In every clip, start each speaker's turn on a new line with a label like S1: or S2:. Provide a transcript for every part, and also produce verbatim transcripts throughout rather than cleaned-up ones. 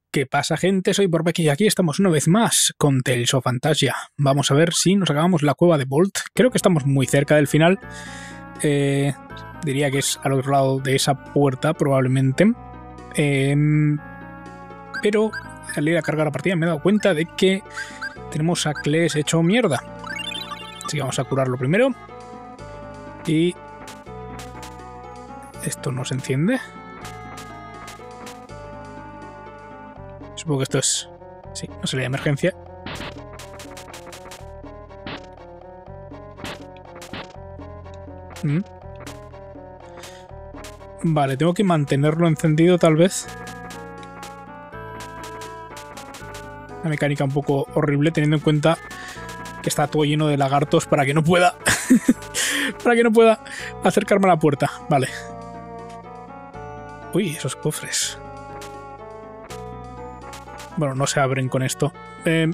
S1: ¿Qué pasa, gente? Soy Borbecky y aquí estamos una vez más con Tales of Phantasia. Vamos a ver si nos acabamos la cueva de Bolt. Creo que estamos muy cerca del final. Eh, diría que es al otro lado de esa puerta, probablemente. Eh, pero al ir a cargar la partida me he dado cuenta de que tenemos a Kles hecho mierda. Así que vamos a curarlo primero. Y... esto no se enciende. Supongo que esto es... sí, una salida de emergencia. ¿Mm? Vale, tengo que mantenerlo encendido tal vez. Una mecánica un poco horrible teniendo en cuenta que está todo lleno de lagartos para que no pueda... para que no pueda acercarme a la puerta. Vale. Uy, esos cofres. Bueno, no se abren con esto. Eh,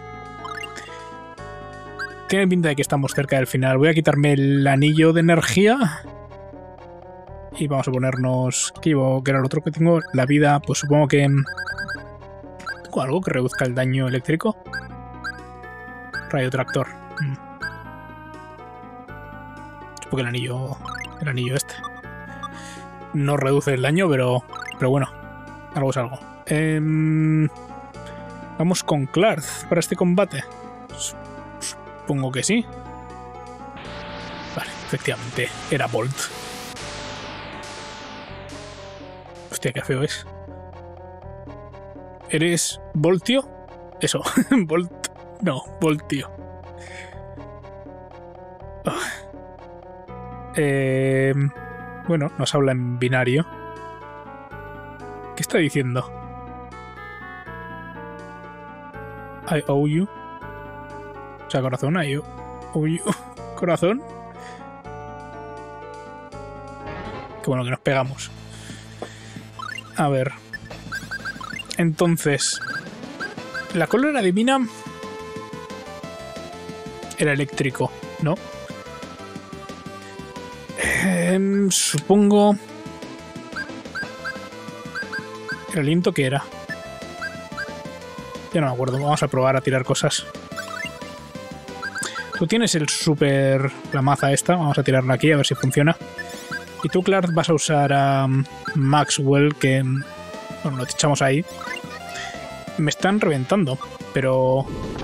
S1: tiene pinta de que estamos cerca del final. Voy a quitarme el anillo de energía. Y vamos a ponernos... ¿qué llevo? ¿Qué era lo otro que tengo? La vida, pues supongo que... ¿tengo algo que reduzca el daño eléctrico? Radiotractor. Mm. Supongo que el anillo... el anillo este. No reduce el daño, pero... pero bueno. Algo es algo. Eh... Vamos con Clarth para este combate. Supongo que sí. Vale, efectivamente, era Bolt. Hostia, qué feo es. ¿Eres Voltio? Eso, Bolt. No, Voltio. Oh. Eh, bueno, nos habla en binario. ¿Qué está diciendo? I owe you. O sea, corazón, I owe you. Corazón. Qué bueno que nos pegamos. A ver. Entonces. La cólera divina. Era eléctrico, ¿no? Eh, supongo. ¿El aliento qué era? Ya no me acuerdo, vamos a probar a tirar cosas. Tú tienes el super... la maza esta, vamos a tirarla aquí a ver si funciona. Y tú, Clark, vas a usar a um, Maxwell, que... bueno, lo echamos ahí. Me están reventando, pero...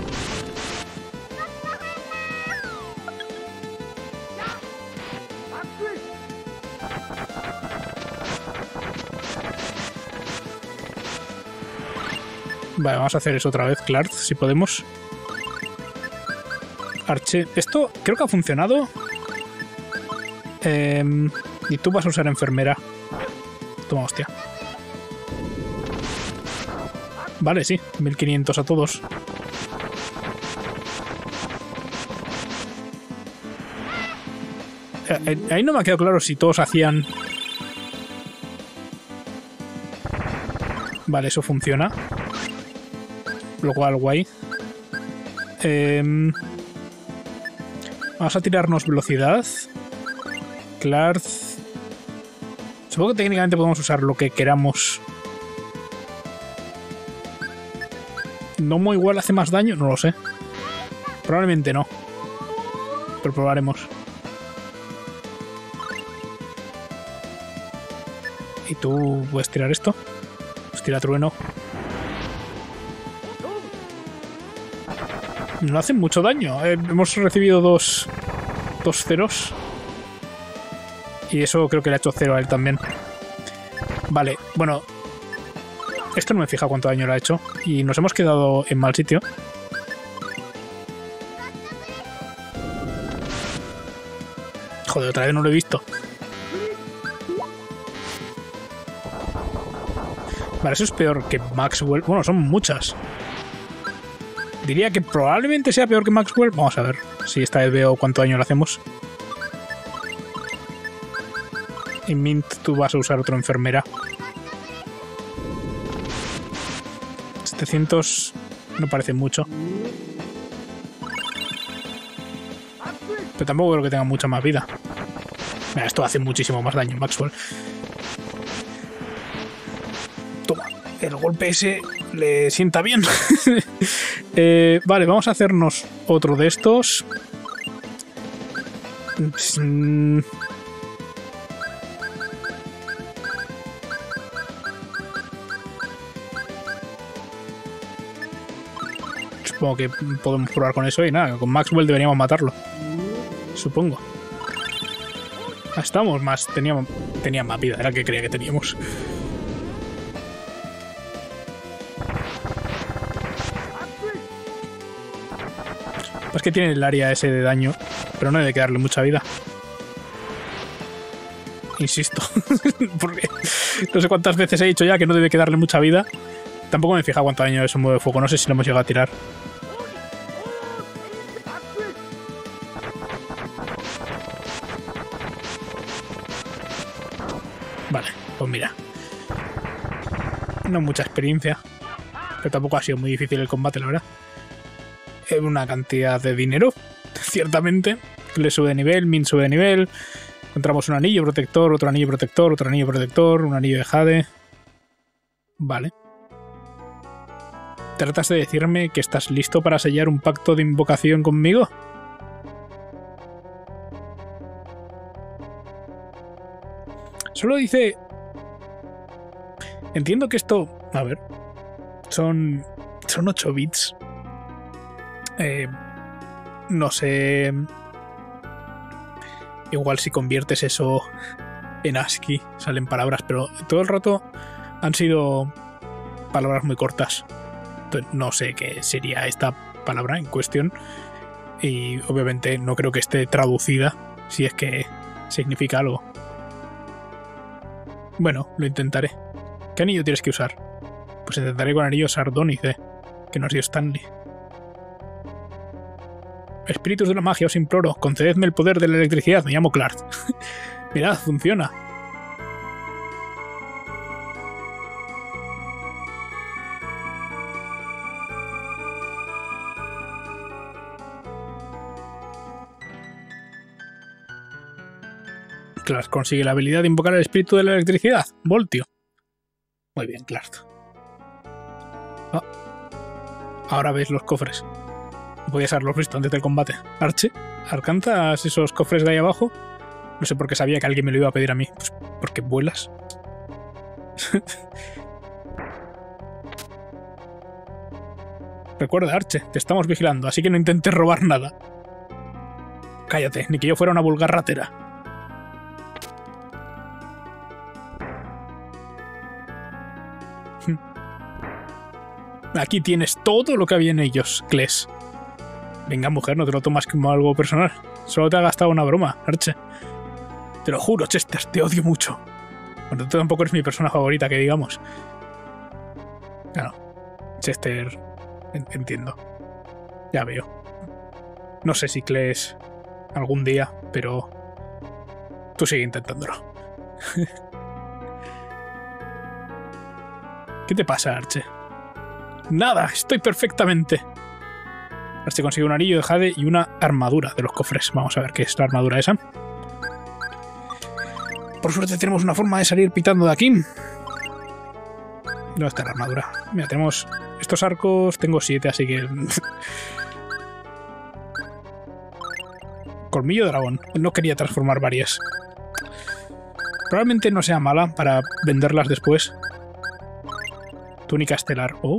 S1: vale, vamos a hacer eso otra vez, Clark, si podemos. Arche... esto creo que ha funcionado. Eh, y tú vas a usar enfermera. Toma, hostia. Vale, sí, mil quinientos a todos. Eh, ahí no me ha quedado claro si todos hacían... vale, eso funciona. Lo cual, guay. Eh, vamos a tirarnos velocidad. Clark. Supongo que técnicamente podemos usar lo que queramos. ¿Nomo igual hace más daño? No lo sé. Probablemente no. Pero probaremos. ¿Y tú puedes tirar esto? Pues tira trueno. No hacen mucho daño. Eh, hemos recibido dos, dos ceros. Y eso creo que le ha hecho cero a él también. Vale, bueno. Esto no me fija cuánto daño le ha hecho. Y nos hemos quedado en mal sitio. Joder, otra vez no lo he visto. Vale, eso es peor que Maxwell. Bueno, son muchas. Diría que probablemente sea peor que Maxwell. Vamos a ver si esta vez veo cuánto daño le hacemos. Y Mint, tú vas a usar otra enfermera. setecientos no parece mucho. Pero tampoco creo que tenga mucha más vida. Mira, esto hace muchísimo más daño, Maxwell. Toma, el golpe ese le sienta bien. eh, vale, vamos a hacernos otro de estos. Mm. Supongo que podemos probar con eso y nada, con Maxwell deberíamos matarlo. Supongo. Ah, estamos más. Teníamos, tenía más vida, era el que creía que teníamos. Es que tiene el área ese de daño, pero no debe quedarle mucha vida. Insisto. Porque no sé cuántas veces he dicho ya que no debe quedarle mucha vida. Tampoco me he fijado cuánto daño es un mueve fuego. No sé si lo hemos llegado a tirar. Vale, pues mira. No mucha experiencia. Pero tampoco ha sido muy difícil el combate, la verdad. Una cantidad de dinero, ciertamente. Le sube de nivel, Min sube de nivel. Encontramos un anillo protector, otro anillo protector, otro anillo protector, un anillo de jade. Vale. ¿Tratas de decirme que estás listo para sellar un pacto de invocación conmigo? Solo dice... Entiendo que esto... A ver... Son... Son ocho bits. Eh, no sé... Igual si conviertes eso en ASCII salen palabras, pero todo el rato han sido palabras muy cortas. Entonces, no sé qué sería esta palabra en cuestión y obviamente no creo que esté traducida si es que significa algo. Bueno, lo intentaré. ¿Qué anillo tienes que usar? Pues intentaré con anillo Sardónice, que nos dio Stanley. Espíritus de la magia, os imploro, concededme el poder de la electricidad, me llamo Clark. Mirad, funciona. Clark consigue la habilidad de invocar el espíritu de la electricidad. Voltio. Muy bien, Clark. Oh. Ahora veis los cofres. Podías haberlos visto antes del combate. Arche, ¿alcanzas esos cofres de ahí abajo? No sé por qué sabía que alguien me lo iba a pedir a mí. Pues porque vuelas. Recuerda, Arche, te estamos vigilando, así que no intentes robar nada. Cállate, ni que yo fuera una vulgar ratera. Aquí tienes todo lo que había en ellos, Kles. Venga, mujer, no te lo tomas como algo personal. Solo te ha gastado una broma, Arche. Te lo juro, Chester, te odio mucho. Bueno, tú tampoco eres mi persona favorita, que digamos. Claro, Chester... Entiendo. Ya veo. No sé si Kles algún día, pero... Tú sigue intentándolo. ¿Qué te pasa, Arche? Nada, estoy perfectamente... Arche consigue un anillo de jade y una armadura de los cofres. Vamos a ver qué es la armadura esa. Por suerte tenemos una forma de salir pitando de aquí. ¿Dónde está la armadura? Mira, tenemos estos arcos. Tengo siete, así que... Colmillo de dragón. No quería transformar varias. Probablemente no sea mala para venderlas después. Túnica estelar. Oh.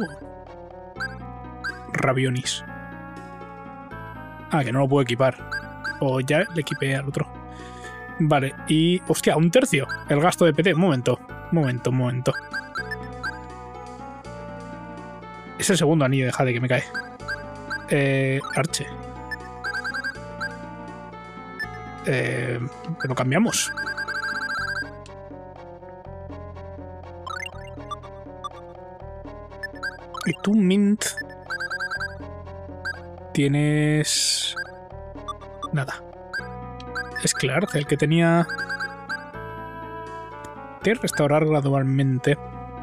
S1: Ravionis. Ah, que no lo puedo equipar. O ya le equipé al otro. Vale, y... Hostia, un tercio. El gasto de P T. Un momento. Un momento, un momento. Es el segundo anillo de jade que me cae. Eh... Arche. Eh... Lo cambiamos. Y tú, Mint... Tienes... Nada. Es Clark, el que tenía... De restaurar gradualmente.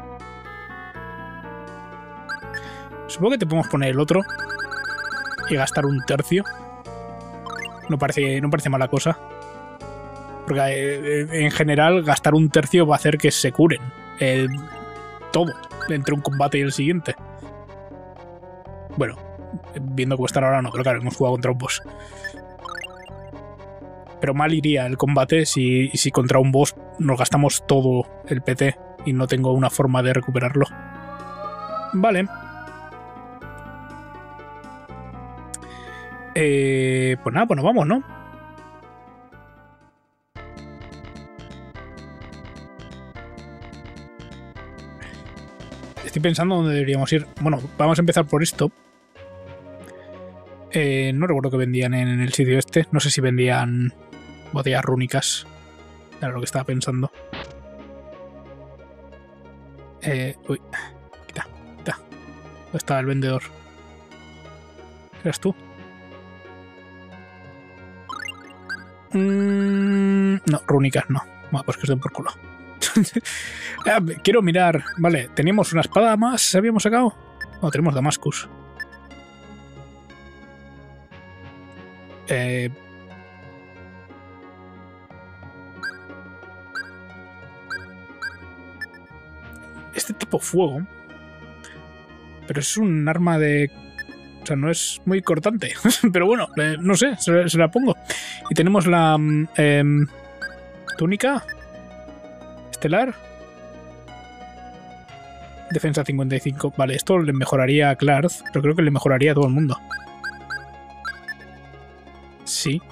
S1: Supongo que te podemos poner el otro y gastar un tercio. No parece, no parece mala cosa. Porque eh, en general gastar un tercio va a hacer que se curen. Eh, todo. entre un combate y el siguiente. Bueno, viendo cómo están ahora no, pero claro, hemos jugado contra un boss. Pero mal iría el combate si, si contra un boss nos gastamos todo el P T y no tengo una forma de recuperarlo. Vale. Eh, pues nada, pues nos vamos, ¿no? Estoy pensando dónde deberíamos ir. Bueno, vamos a empezar por esto. Eh, no recuerdo que vendían en el sitio este. No sé si vendían botellas rúnicas. Era lo que estaba pensando. Eh, uy. Quita, quita. ¿Dónde estaba el vendedor? ¿Eres tú? Mm, no, rúnicas no. Bueno, pues que os den por culo. Quiero mirar. Vale, teníamos una espada más. ¿Habíamos sacado? No, tenemos Damascus. Eh... Este tipo fuego. Pero es un arma de... O sea, no es muy cortante. Pero bueno, eh, no sé, se, se la pongo. Y tenemos la... Eh, túnica. Estelar. Defensa cincuenta y cinco. Vale, esto le mejoraría a Clarth, pero creo que le mejoraría a todo el mundo. Sí.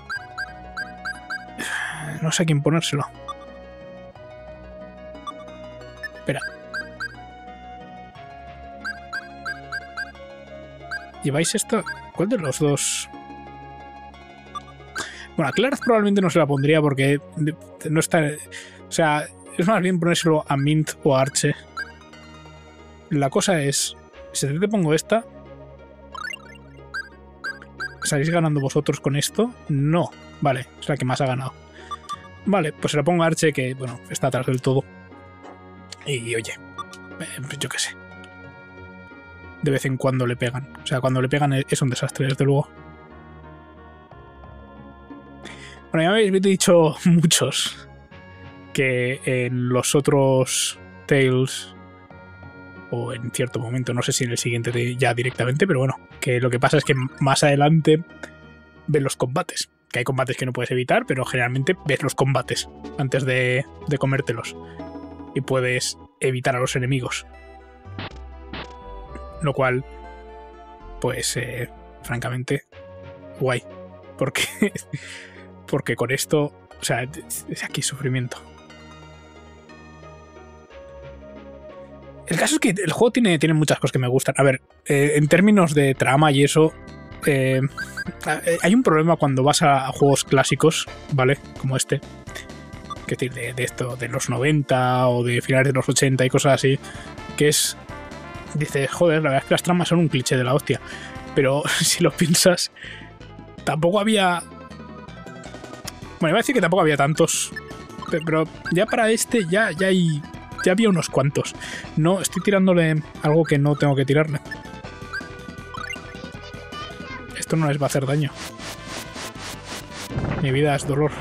S1: No sé a quién ponérselo. Espera. ¿Lleváis esto? ¿Cuál de los dos? Bueno, a Clarth probablemente no se la pondría porque no está... O sea, es más bien ponérselo a Mint o a Arche. La cosa es, si te pongo esta, ¿salís ganando vosotros con esto? No. Vale, es la que más ha ganado. Vale, pues se la pongo a Arche, que, bueno, está atrás del todo. Y, oye, eh, yo qué sé. De vez en cuando le pegan. O sea, cuando le pegan es un desastre, desde luego. Bueno, ya me habéis dicho muchos que en los otros Tales... o en cierto momento, no sé si en el siguiente ya directamente, pero bueno, que lo que pasa es que más adelante ves los combates. Que hay combates que no puedes evitar, pero generalmente ves los combates antes de, de comértelos. Y puedes evitar a los enemigos. Lo cual, pues, eh, francamente, guay. Porque, porque con esto, o sea, es aquí sufrimiento. El caso es que el juego tiene, tiene muchas cosas que me gustan. A ver, eh, en términos de trama y eso, eh, hay un problema cuando vas a, a juegos clásicos, ¿vale? Como este. Que es decir, de, de esto, de los noventa o de finales de los ochenta y cosas así, que es... Dices, joder, la verdad es que las tramas son un cliché de la hostia. Pero si lo piensas, tampoco había... Bueno, iba a decir que tampoco había tantos, pero ya para este ya, ya hay... Ya había unos cuantos. No, estoy tirándole algo que no tengo que tirarle. Esto no les va a hacer daño. Mi vida es dolor.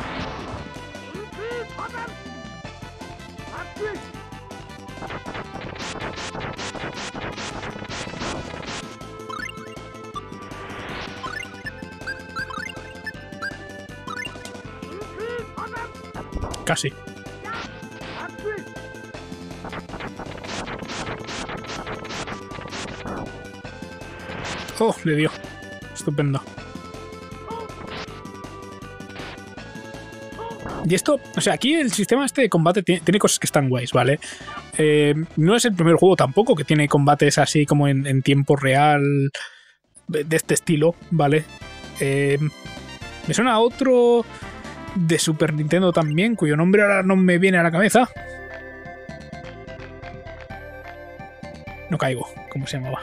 S1: Casi. Oh, le dio. Estupendo. Y esto, o sea, aquí el sistema este de combate tiene, tiene cosas que están guays, ¿vale? Eh, no es el primer juego tampoco que tiene combates así como en, en tiempo real de este estilo, ¿vale? Eh, me suena a otro de Super Nintendo también, cuyo nombre ahora no me viene a la cabeza. No caigo, ¿cómo se llamaba?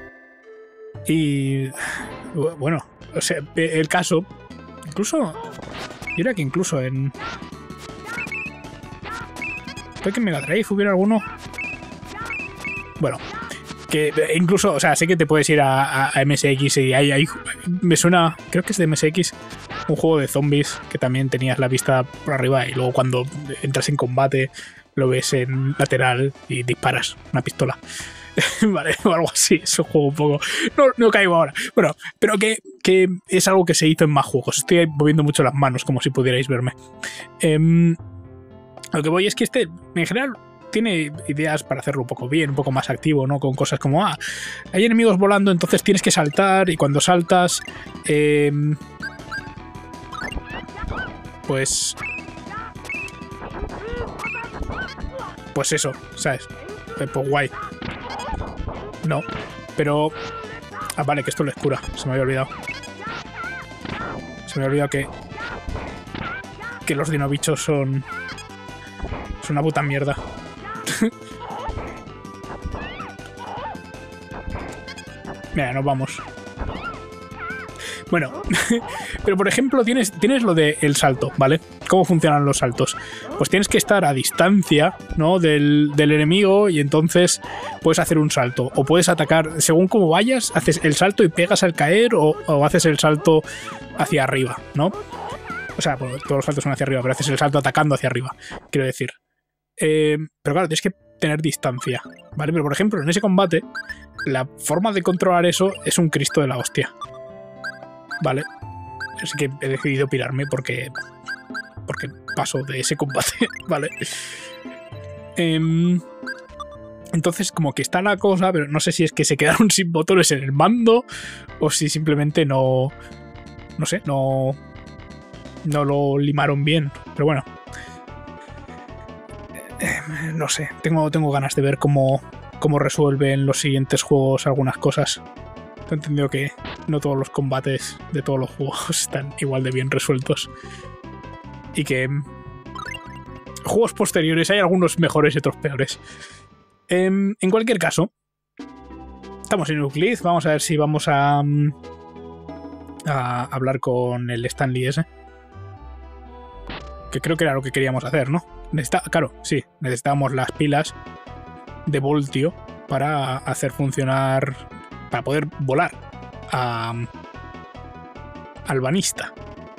S1: Y bueno, o sea, el caso, incluso, yo diría que incluso en... ¿Puede que en Mega Drive hubiera alguno? Bueno, que incluso, o sea, sé que te puedes ir a, a, a M S X y hay, hay, me suena, creo que es de M S X, un juego de zombies que también tenías la vista por arriba y luego cuando entras en combate lo ves en lateral y disparas una pistola. Vale, o algo así, es un juego un poco... No, no caigo ahora. Bueno, pero que, que es algo que se hizo en más juegos. Estoy moviendo mucho las manos, como si pudierais verme. Eh, lo que voy es que este, en general, tiene ideas para hacerlo un poco bien, un poco más activo, ¿no? Con cosas como, ah, hay enemigos volando, entonces tienes que saltar, y cuando saltas... Eh, pues... Pues eso, ¿sabes? Pues guay. No, pero... Ah, vale, que esto les cura. Se me había olvidado. Se me había olvidado que... Que los dinobichos son... Es una puta mierda. Mira, nos vamos. Bueno, pero por ejemplo tienes, tienes lo del salto, ¿vale? ¿Cómo funcionan los saltos? Pues tienes que estar a distancia, ¿no? del, del enemigo y entonces puedes hacer un salto. O puedes atacar, según cómo vayas, haces el salto y pegas al caer o, o haces el salto hacia arriba, ¿no? O sea, bueno, todos los saltos son hacia arriba, pero haces el salto atacando hacia arriba, quiero decir. Eh, pero claro, tienes que tener distancia, ¿vale? Pero por ejemplo, en ese combate, la forma de controlar eso es un Cristo de la hostia. Vale, así que he decidido pirarme porque porque paso de ese combate, vale. Eh, entonces como que está la cosa, pero no sé si es que se quedaron sin botones en el mando o si simplemente no, no sé, no, no lo limaron bien, pero bueno. Eh, no sé, tengo, tengo ganas de ver cómo, cómo resuelven los siguientes juegos algunas cosas. He entendido que no todos los combates de todos los juegos están igual de bien resueltos. Y que juegos posteriores hay algunos mejores y otros peores. Eh, en cualquier caso, estamos en Euclid. Vamos a ver si vamos a, a hablar con el Stanley ese. Que creo que era lo que queríamos hacer, ¿no? Necesita, claro, sí. Necesitábamos las pilas de voltio para hacer funcionar... Para poder volar a Albanista.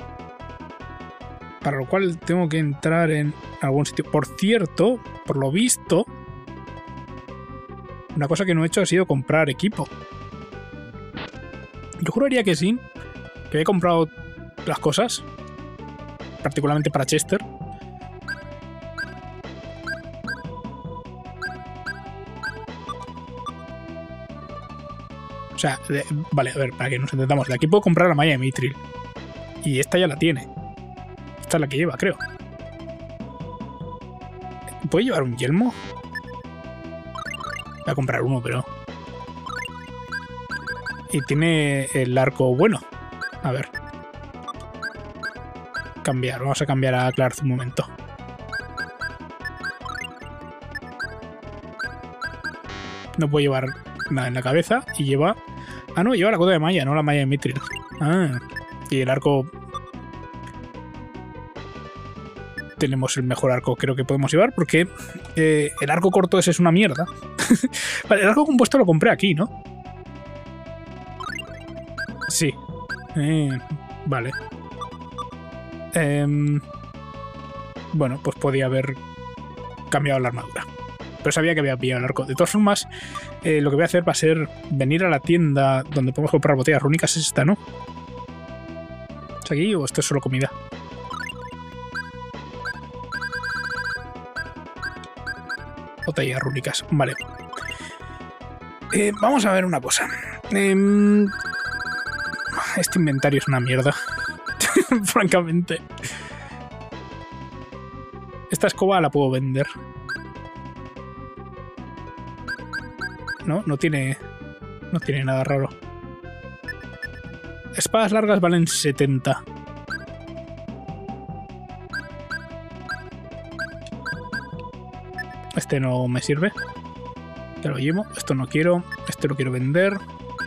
S1: Para lo cual tengo que entrar en algún sitio. Por cierto, por lo visto, una cosa que no he hecho ha sido comprar equipo. Yo juraría que sí, que he comprado las cosas, particularmente para Chester. O sea, de, vale, a ver, para que nos entendamos. De aquí puedo comprar la malla de Mithril. Y esta ya la tiene. Esta es la que lleva, creo. ¿Puede llevar un yelmo? Voy a comprar uno, pero... Y tiene el arco bueno. A ver. Cambiar. Vamos a cambiar a Clarth un momento. No puedo llevar nada en la cabeza. Y lleva... Ah, no, lleva la cota de malla, no la malla de Mithril. Ah. Y el arco... Tenemos el mejor arco, creo que podemos llevar, porque eh, el arco corto ese es una mierda. Vale, el arco compuesto lo compré aquí, ¿no? Sí. Eh, vale. Eh, bueno, pues podía haber cambiado la armadura. Pero sabía que había pillado el arco. De todas formas, eh, lo que voy a hacer va a ser venir a la tienda donde podemos comprar botellas rúnicas. Es esta, ¿no? ¿Es aquí o esto es solo comida? Botellas rúnicas, vale. Eh, vamos a ver una cosa. Eh, este inventario es una mierda. Francamente. Esta escoba la puedo vender. No, no tiene... No tiene nada raro. Espadas largas valen setenta. Este no me sirve. Te lo llevo. Esto no quiero. Este lo quiero vender.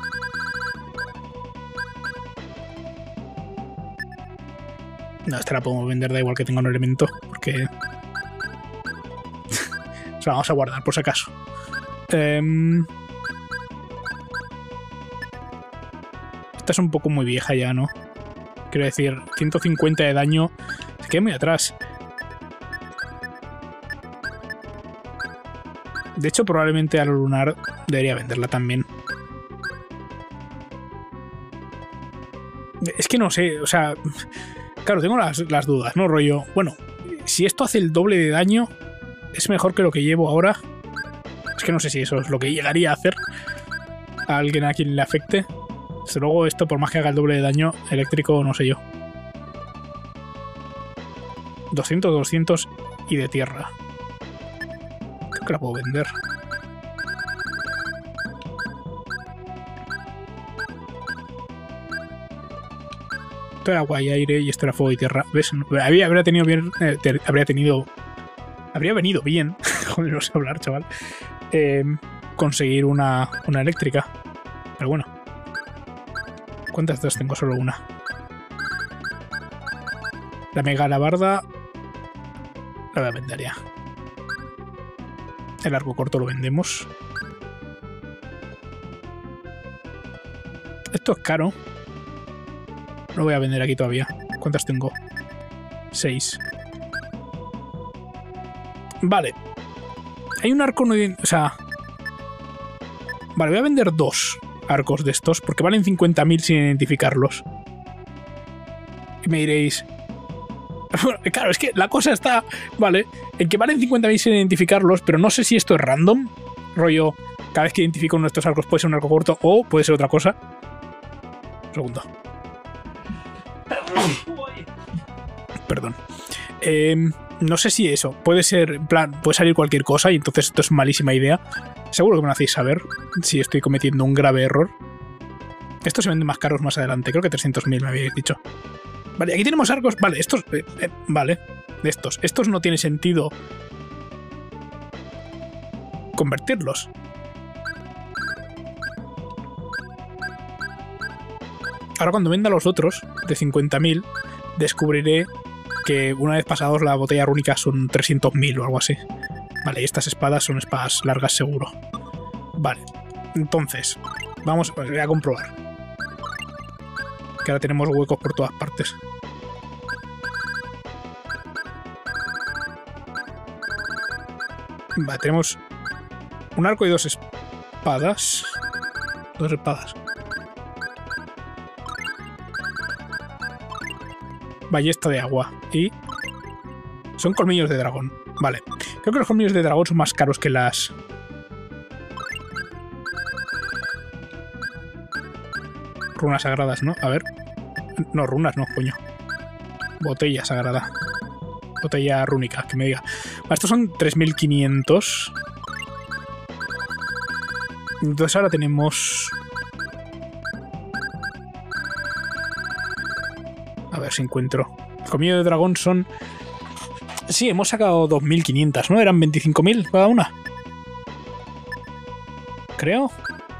S1: No, esta la podemos vender, da igual que tenga un elemento. Porque... o sea, vamos a guardar por si acaso. Eh... Esta es un poco muy vieja ya, ¿no? Quiero decir, ciento cincuenta de daño. Se queda muy atrás. De hecho, probablemente a lo lunar debería venderla también. Es que no sé, o sea... Claro, tengo las, las dudas, ¿no? Rollo, bueno, si esto hace el doble de daño, ¿es mejor que lo que llevo ahora? Es que no sé si eso es lo que llegaría a hacer a alguien a quien le afecte. Desde luego esto, por más que haga el doble de daño eléctrico, no sé yo. doscientos, doscientos y de tierra. Creo que la puedo vender. Esto era agua y aire y esto era fuego y tierra. ¿Ves? Habría, habría tenido bien... Eh, ter, habría tenido... Habría venido bien. Joder, no sé hablar, chaval. Eh, conseguir una, una eléctrica. Pero bueno. ¿Cuántas de estas tengo? Solo una. La mega alabarda la voy a vender ya. El arco corto lo vendemos. Esto es caro. No lo voy a vender aquí todavía. ¿Cuántas tengo? Seis. Vale. Hay un arco no... O sea... Vale, voy a vender dos arcos de estos porque valen cincuenta mil sin identificarlos. Y me diréis... Bueno, claro, es que la cosa está... Vale, en que valen cincuenta mil sin identificarlos, pero no sé si esto es random. Rollo, cada vez que identifico uno de estos arcos puede ser un arco corto o puede ser otra cosa. Un segundo. Perdón. Eh, no sé si eso. Puede ser, en plan, puede salir cualquier cosa y entonces esto es malísima idea. Seguro que me lo hacéis saber si estoy cometiendo un grave error. Estos se venden más caros más adelante. Creo que trescientos mil me habéis dicho. Vale, aquí tenemos arcos. Vale, estos... Eh, eh, vale, de estos. Estos no tiene sentido convertirlos. Ahora cuando venda los otros de cincuenta mil, descubriré que una vez pasados la botella rúnica son trescientos mil o algo así. Vale, y estas espadas son espadas largas seguro. Vale, entonces, vamos voy a comprobar. Que ahora tenemos huecos por todas partes. Vale, tenemos un arco y dos espadas. Dos espadas. Ballesta de agua. Y... son colmillos de dragón. Vale. Creo que los colmillos de dragón son más caros que las... runas sagradas, ¿no? A ver. No, runas no, coño. Botella sagrada. Botella rúnica, que me diga. Vale, estos son tres mil quinientos. Entonces ahora tenemos... A ver si encuentro. El colmillo de dragón son... Sí, hemos sacado dos mil quinientos, ¿no? Eran veinticinco mil cada una. Creo.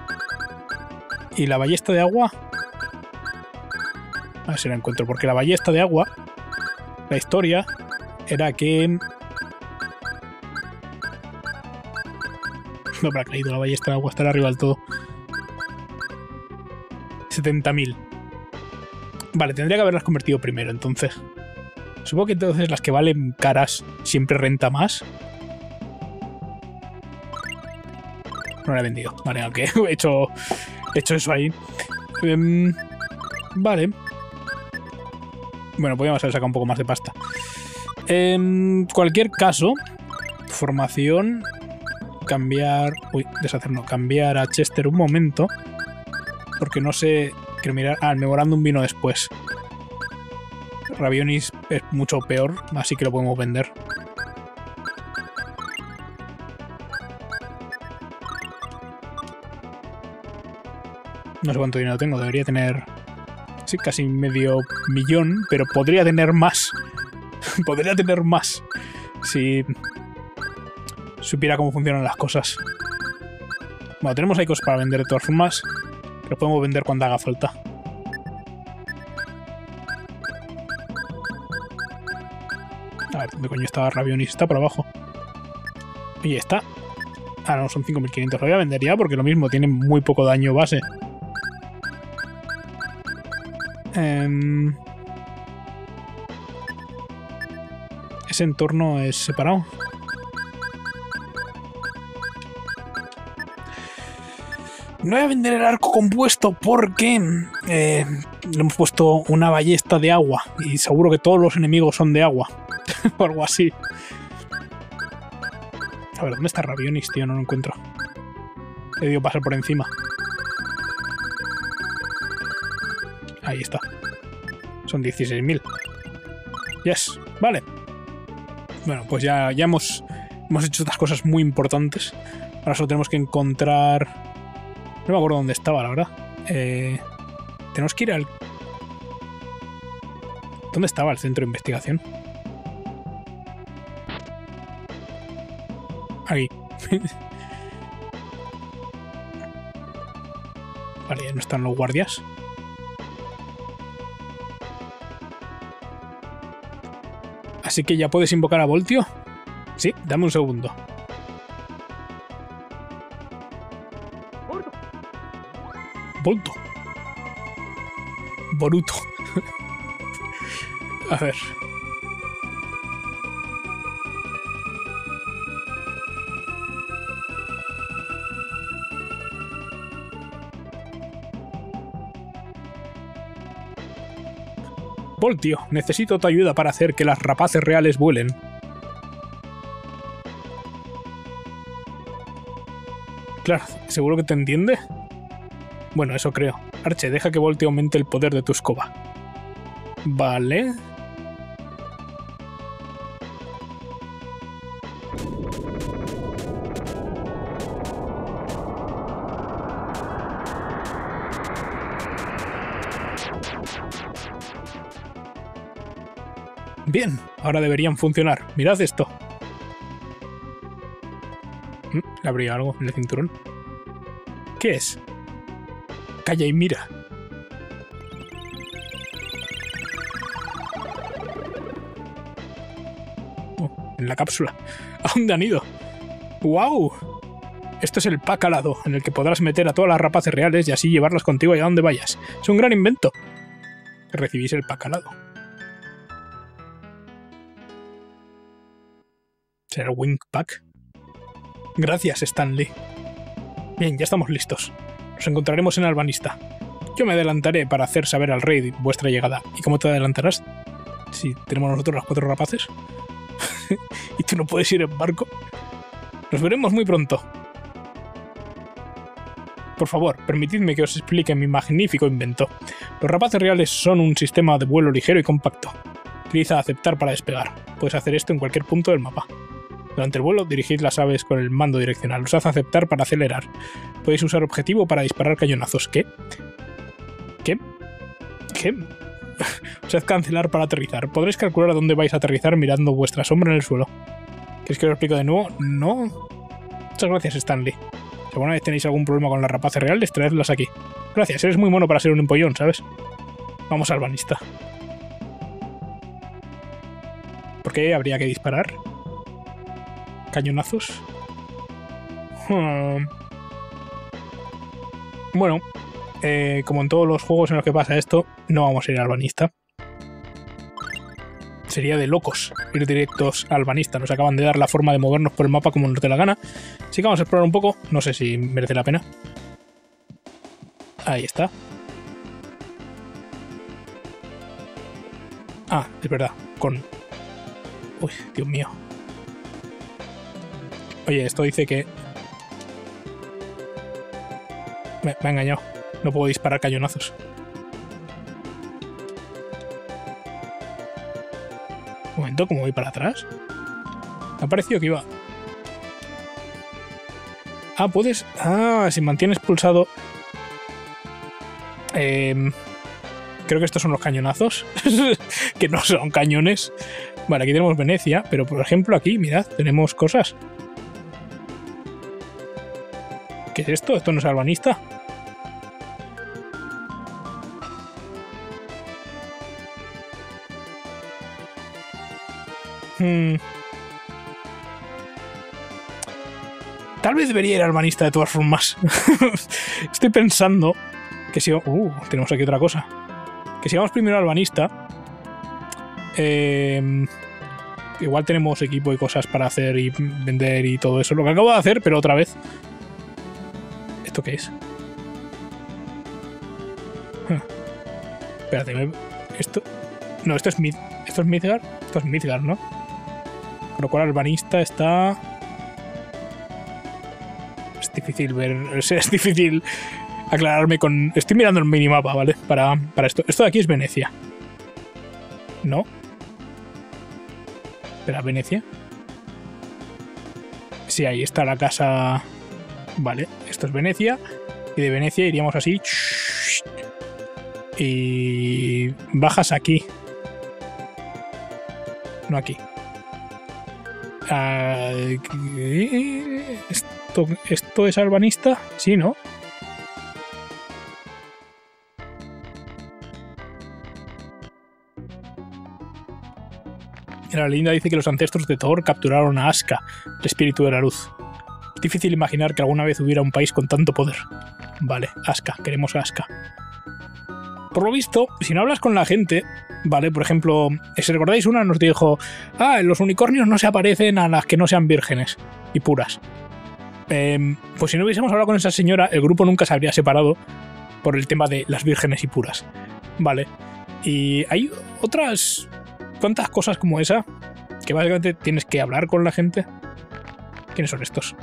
S1: Y la ballesta de agua... A ver si la encuentro. Porque la ballesta de agua... La historia... Era que... No me ha caído la ballesta de agua. Está arriba del todo. setenta mil. Vale, tendría que haberlas convertido primero, entonces. Supongo que entonces las que valen caras siempre renta más. No la he vendido. Vale, aunque he hecho, he hecho eso ahí. Um, vale. Bueno, podríamos haber sacado un poco más de pasta. En cualquier caso, formación... Cambiar... Uy, deshacer no. Cambiar a Chester un momento. Porque no sé... Quiero mirar... Ah, el memorándum vino después. Ravionis es mucho peor, así que lo podemos vender. No sé cuánto dinero tengo, debería tener... Sí, casi medio millón, pero podría tener más. Podría tener más. Si... supiera cómo funcionan las cosas. Bueno, tenemos ahí cosas para vender de todas formas. Lo podemos vender cuando haga falta. A ver, ¿dónde coño estaba Ravionis? Está por abajo. Y está. Ah, no, son cinco mil quinientos. Lo voy a vender ya porque lo mismo, tiene muy poco daño base. Um, Ese entorno es separado. No voy a vender el arco compuesto porque eh, le hemos puesto una ballesta de agua y seguro que todos los enemigos son de agua o algo así. A ver, ¿dónde está Ravionis, tío? No lo encuentro. He debido pasar por encima. Ahí está. Son dieciséis mil. Yes, vale. Bueno, pues ya, ya hemos, hemos hecho estas cosas muy importantes. Ahora solo tenemos que encontrar... No me acuerdo dónde estaba, la verdad. Eh, tenemos que ir al... ¿Dónde estaba el centro de investigación? Aquí. Vale, ya no están los guardias. Así que ya puedes invocar a Voltio. Sí, dame un segundo. Volto. Boruto. A ver. Voltio, necesito tu ayuda para hacer que las rapaces reales vuelen. Claro, ¿seguro que te entiende? Bueno, eso creo. Arche, deja que Voltio aumente el poder de tu escoba. Vale. Bien, ahora deberían funcionar. Mirad esto. ¿Le habría algo en el cinturón? ¿Qué es? Calla y mira. Oh, en la cápsula. ¿A dónde han ido? ¡Wow! Esto es el pack alado, en el que podrás meter a todas las rapaces reales y así llevarlas contigo allá donde vayas. Es un gran invento. Recibís el pack alado. ¿Será el Wing Pack? Gracias, Stanley. Bien, ya estamos listos. Nos encontraremos en Albanista. Yo me adelantaré para hacer saber al rey vuestra llegada. ¿Y cómo te adelantarás? Si tenemos nosotros las cuatro rapaces. ¿Y tú no puedes ir en barco? Nos veremos muy pronto. Por favor, permitidme que os explique mi magnífico invento. Los rapaces reales son un sistema de vuelo ligero y compacto. Utiliza aceptar para despegar. Puedes hacer esto en cualquier punto del mapa. Durante el vuelo, dirigid las aves con el mando direccional. Os hace aceptar para acelerar. Podéis usar objetivo para disparar cañonazos. ¿Qué? ¿Qué? ¿Qué? Os hace cancelar para aterrizar. Podréis calcular a dónde vais a aterrizar mirando vuestra sombra en el suelo. ¿Queréis que os lo explique de nuevo? No. Muchas gracias, Stanley. Si alguna vez tenéis algún problema con las rapaces reales, traedlas aquí. Gracias, eres muy mono para ser un empollón, ¿sabes? Vamos al banista. ¿Por qué habría que disparar? Cañonazos. Hmm. Bueno, eh, como en todos los juegos en los que pasa esto, no vamos a ir al banista. Sería de locos ir directos al banista. Nos acaban de dar la forma de movernos por el mapa como nos dé la gana. Así que vamos a explorar un poco. No sé si merece la pena. Ahí está. Ah, es verdad. Con... Uy, Dios mío. Oye, esto dice que... Me, me ha engañado. No puedo disparar cañonazos. Un momento, ¿cómo voy para atrás? Me ha parecido que iba... Ah, puedes... Ah, si mantienes pulsado... Eh... Creo que estos son los cañonazos. Que no son cañones. Vale, aquí tenemos Venecia, pero por ejemplo aquí, mirad, tenemos cosas. ¿Qué es esto? ¿Esto no es albanista? Hmm. Tal vez debería ir albanista de todas formas. Estoy pensando que si... Uh, tenemos aquí otra cosa. Que si vamos primero al albanista... Eh, igual tenemos equipo y cosas para hacer y vender y todo eso. Lo que acabo de hacer, pero otra vez. ¿Esto qué es? Espérate, me... esto... No, esto es Mid... ¿Esto es Midgard? Esto es Midgard, ¿no? Con lo cual Albanista está... Es difícil ver... Es difícil aclararme con... Estoy mirando el minimapa, ¿vale? Para, para esto. Esto de aquí es Venecia. ¿No? Espera, ¿Venecia? Sí, ahí está la casa... Vale, esto es Venecia. Y de Venecia iríamos así... Y... bajas aquí. No aquí. Uh, ¿esto, ¿Esto es albanista? Sí, ¿no? La leyenda dice que los ancestros de Thor capturaron a Aska, el espíritu de la luz. Es difícil imaginar que alguna vez hubiera un país con tanto poder. Vale, Aska, queremos a Aska. Por lo visto, si no hablas con la gente, vale, por ejemplo, si recordáis, una nos dijo, ah, los unicornios no se aparecen a las que no sean vírgenes y puras. Eh, pues si no hubiésemos hablado con esa señora, el grupo nunca se habría separado por el tema de las vírgenes y puras. Vale. Y hay otras cuantas cosas como esa que básicamente tienes que hablar con la gente. ¿Quiénes son estos?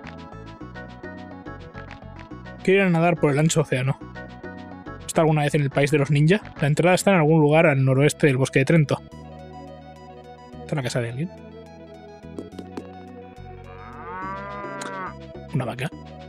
S1: Quiero ir a nadar por el ancho océano. ¿Está alguna vez en el país de los ninja? La entrada está en algún lugar al noroeste del bosque de Trento. ¿Está en la casa de alguien? Una vaca.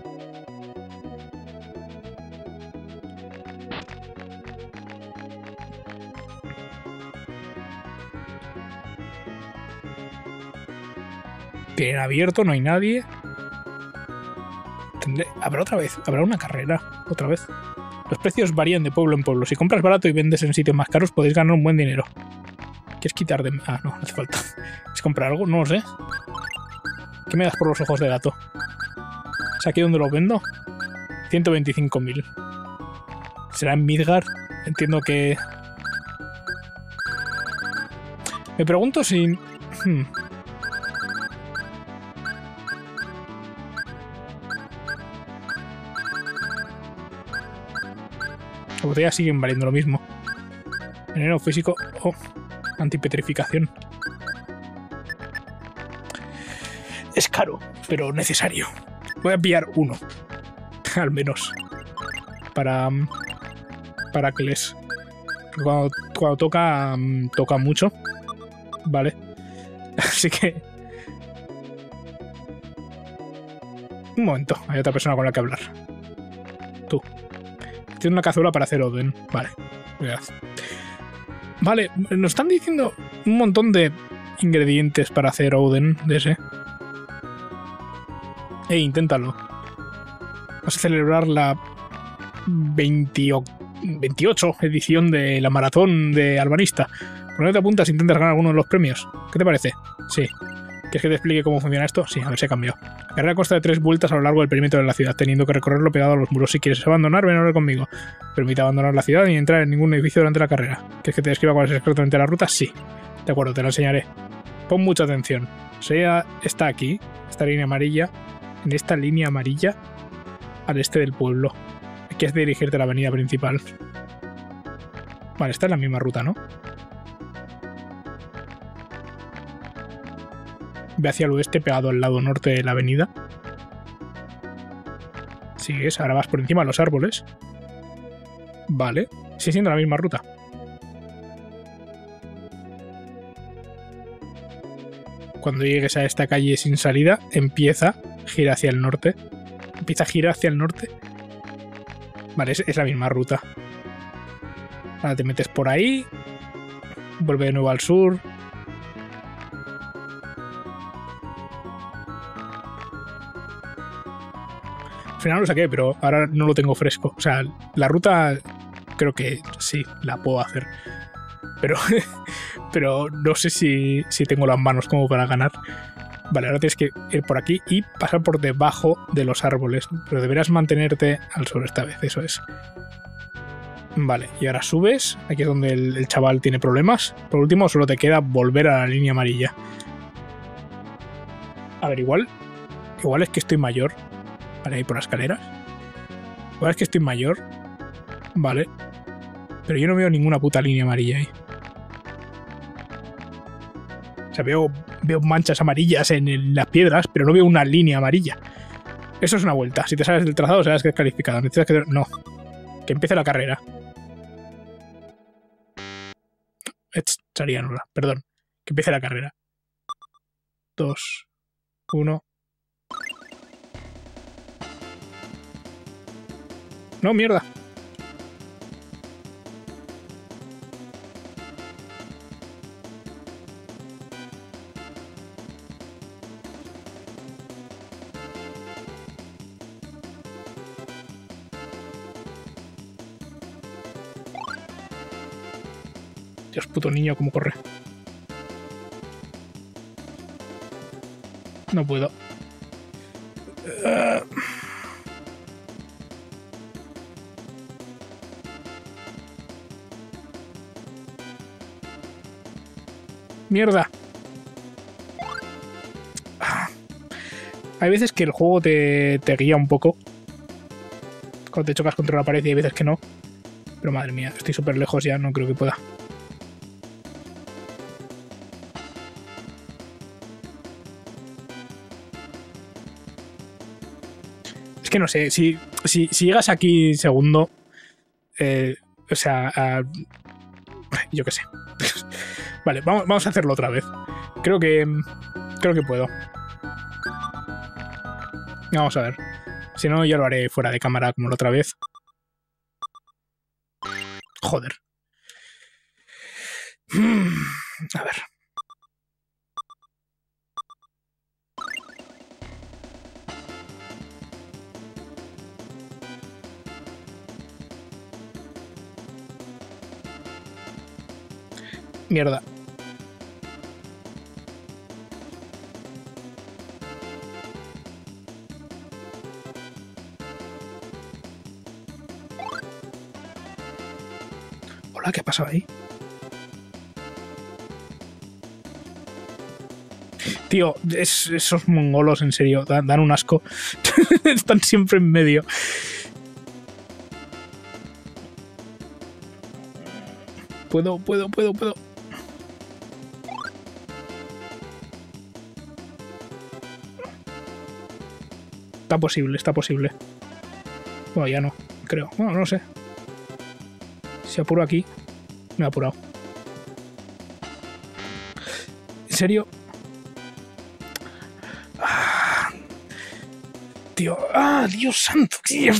S1: Tienen abierto, no hay nadie. Tendré... Habrá otra vez, habrá una carrera, otra vez. Los precios varían de pueblo en pueblo. Si compras barato y vendes en sitios más caros, podéis ganar un buen dinero. ¿Quieres quitar de...? Ah, no, no hace falta. ¿Es comprar algo? No lo sé. ¿Qué me das por los ojos de gato? ¿Es aquí donde lo vendo? ciento veinticinco mil. ¿Será en Midgard? Entiendo que... Me pregunto si... Hmm. Las botellas siguen valiendo lo mismo. Veneno físico o oh, antipetrificación. Es caro, pero necesario. Voy a pillar uno. Al menos. Para... Para que les... Cuando, cuando toca... Toca mucho. Vale. Así que... Un momento. Hay otra persona con la que hablar. Tú. Tiene una cazuela para hacer Oden. Vale. Vale. Nos están diciendo un montón de ingredientes para hacer Oden de ese. Ey, inténtalo. Vas a celebrar la veintiocho edición de la maratón de Albanista. ¿Por qué te apuntas e intentas ganar alguno de los premios? ¿Qué te parece? Sí. ¿Quieres que te explique cómo funciona esto? Sí, a ver si ha cambiado. La carrera consta de tres vueltas a lo largo del perímetro de la ciudad, teniendo que recorrerlo pegado a los muros. Si quieres abandonar, ven a hablar conmigo. Permite abandonar la ciudad y entrar en ningún edificio durante la carrera. ¿Quieres que te describa cuál es exactamente la ruta? Sí. De acuerdo, te la enseñaré. Pon mucha atención. Sea está aquí, esta línea amarilla, en esta línea amarilla, al este del pueblo. Quieres dirigirte a la avenida principal. Vale, esta es la misma ruta, ¿no? Ve hacia el oeste pegado al lado norte de la avenida. Sigues, ahora vas por encima de los árboles. Vale, sigue siendo la misma ruta. Cuando llegues a esta calle sin salida, empieza, gira hacia el norte. Empieza a girar hacia el norte. Vale, es, es la misma ruta. Ahora te metes por ahí. Vuelve de nuevo al sur. Al final lo saqué, pero ahora no lo tengo fresco. O sea, la ruta creo que sí, la puedo hacer. Pero, pero no sé si, si tengo las manos como para ganar. Vale, ahora tienes que ir por aquí y pasar por debajo de los árboles. Pero deberás mantenerte al sur esta vez, eso es. Vale, y ahora subes. Aquí es donde el, el chaval tiene problemas. Por último, solo te queda volver a la línea amarilla. A ver, igual... Igual es que estoy mayor. Vale, ahí por las escaleras. Igual es que estoy mayor. Vale. Pero yo no veo ninguna puta línea amarilla ahí. O sea, veo, veo manchas amarillas en, en las piedras, pero no veo una línea amarilla. Eso es una vuelta. Si te sales del trazado, serás descalificado. Necesitas que... No. Que empiece la carrera. Estaría nula. Perdón. Que empiece la carrera. Dos. Uno. No, mierda. Dios, puto niño, cómo corre. No puedo. Uh... Mierda. Hay veces que el juego te, te guía un poco cuando te chocas contra la pared y hay veces que no. Pero madre mía, estoy súper lejos ya, no creo que pueda. Es que no sé, si, si, si llegas aquí segundo, eh, o sea, a, yo qué sé. Vale, vamos, vamos a hacerlo otra vez. Creo que, creo que puedo. Vamos a ver. Si no, ya lo haré fuera de cámara como la otra vez. Joder. A ver. Mierda. Hola, ¿qué ha pasado ahí? Tío, es, esos mongolos, en serio, dan, dan un asco. Están siempre en medio. Puedo, puedo, puedo, puedo. Está posible, está posible. Bueno, ya no, creo. Bueno, no sé. Si apuro aquí, me he apurado. ¿En serio? Ah, tío, ah, Dios santo.